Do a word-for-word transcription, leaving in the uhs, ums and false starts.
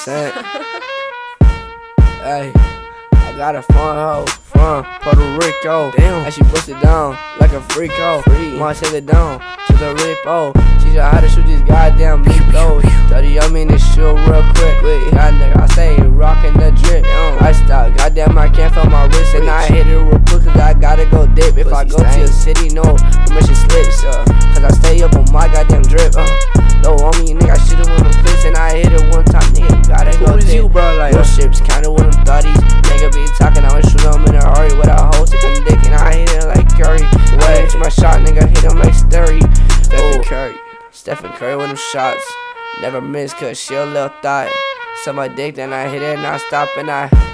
Scent. Hey, I got a fun hoe from Puerto Rico. Damn, and she bust it down like a freak hoe. Wanna take it down to the repo. She know how to shoot these goddamn meatloaf. thirty on me in this shoe real quick. God nigga, I say rockin' the drip. I stop, goddamn, I can't feel my wrist. And I hit it real quick cause I gotta go dip. If I go to the city, no permission slips. Cause I stay up on my goddamn drip. Uh, low on me, nigga, I should've won them flips. And I hit it one time, nigga, gotta go dip. You, bro, like real ships, kinda with them thotties. Nigga be talking, I'ma shoot them in a hurry with a hoe, stick a dick, and I hit it like Curry. Wait to my shot, nigga, hit him like Sturry. Stephen Curry, Stephen Curry with them shots. Never miss cause she a little thought. Suck my dick, then I hit it and I stop and I